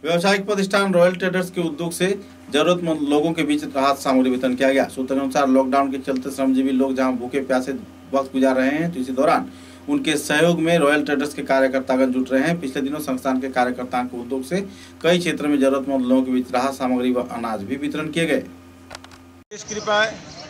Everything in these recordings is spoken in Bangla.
व्यावसायिक प्रतिष्ठान रॉयल ट्रेडर्स के उद्योग से जरूरतमंद लोगों के बीच राहत सामग्री वितरण किया गया। सूत्र के अनुसार लॉकडाउन के चलते श्रमजीवी लोग जहां भूखे प्यासे वक्त गुजार रहे हैं, तो इसी दौरान उनके सहयोग में रॉयल ट्रेडर्स के कार्यकर्तागण जुट रहे हैं। पिछले दिनों संस्थान के कार्यकर्ताओं के उद्योग से कई क्षेत्रों में जरूरतमंद लोगों के बीच राहत सामग्री व अनाज भी वितरण किए गए। कृपाय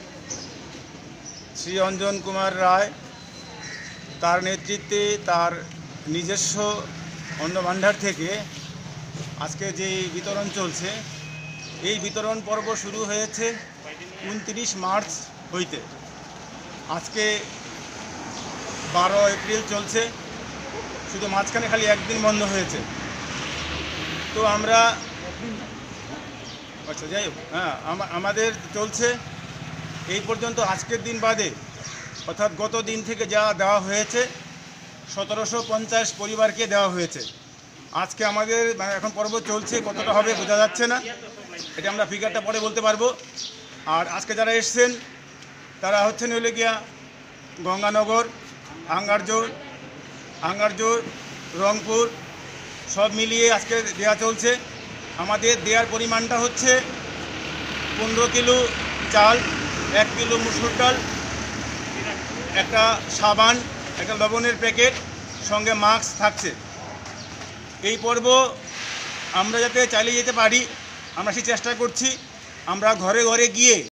श्री अंजन कुमार राय तार नेतृत्वे तार নিজস্ব অন্ন ভাণ্ডার থেকে আজকে যে বিতরণ চলছে, এই বিতরণ পর্ব শুরু হয়েছে 29 মার্চ হইতে। আজকে 12 এপ্রিল চলছে, শুধু মাঝখানে খালি একদিন বন্ধ হয়েছে। তো আমরা যাই হোক, আমাদের চলছে এই পর্যন্ত। আজকের দিন বাদে অর্থাৎ গত দিন থেকে যা দেওয়া হয়েছে 1750 পরিবারকে দেওয়া হয়েছে। আজকে আমাদের এখন পর্ব চলছে, কতটা হবে বোঝা যাচ্ছে না, এটা আমরা ফিগারটা পরে বলতে পারবো। আর আজকে যারা এসছেন তারা হচ্ছেন হলে গিয়া গঙ্গানগর, আঙ্গারজোর, রংপুর, সব মিলিয়ে আজকে দেওয়া চলছে। আমাদের দেওয়ার পরিমাণটা হচ্ছে 15 কিলো চাল, 1 কিলো মুসুর ডাল, একটা সাবান, একটা লবণের প্যাকেট, সঙ্গে মাস্ক থাকছে। এই পর্ব আমরা যাতে চালিয়ে যেতে পারি, আমরা সেই চেষ্টা করছি। আমরা ঘরে ঘরে গিয়ে